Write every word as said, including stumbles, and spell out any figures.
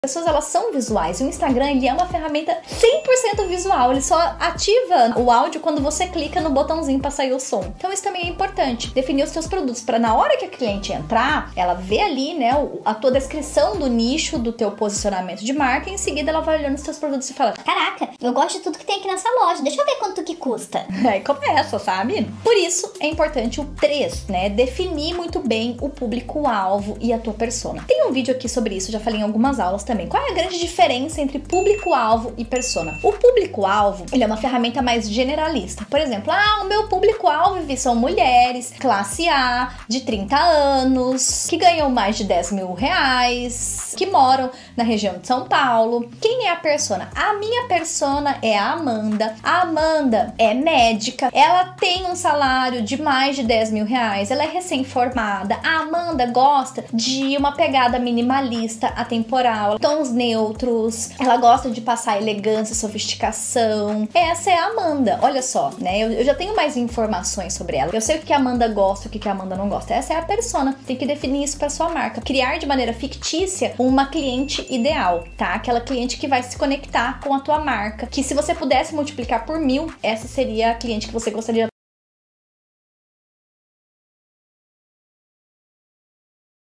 As pessoas, elas são visuais. O Instagram, ele é uma ferramenta cem por cento visual. Ele só ativa o áudio quando você clica no botãozinho para sair o som. Então isso também é importante. Definir os seus produtos para na hora que a cliente entrar, ela vê ali, né, a tua descrição do nicho, do teu posicionamento de marca, e em seguida ela vai olhando os teus produtos e fala: caraca, eu gosto de tudo que tem aqui nessa loja. Deixa eu ver quanto que custa. Aí começa, sabe? Por isso é importante o três, né? Definir muito bem o público-alvo e a tua persona. Tem um vídeo aqui sobre isso, já falei em algumas aulas também. Qual é a grande diferença entre público-alvo e persona? O público-alvo, ele é uma ferramenta mais generalista. Por exemplo, ah, o meu público-alvo são mulheres, classe A, de trinta anos, que ganham mais de dez mil reais, que moram na região de São Paulo. Quem é a persona? A minha persona é a Amanda. A Amanda é médica, ela tem um salário de mais de dez mil reais, ela é recém-formada. A Amanda gosta de uma pegada minimalista, atemporal, tons neutros, ela gosta de passar elegância, sofisticação. Essa é a Amanda, olha só, né? Eu, eu já tenho mais informações sobre ela. Eu sei o que a Amanda gosta e o que a Amanda não gosta. Essa é a persona. Tem que definir isso para sua marca. Criar de maneira fictícia uma cliente ideal, tá? Aquela cliente que vai se conectar com a tua marca. Que se você pudesse multiplicar por mil, essa seria a cliente que você gostaria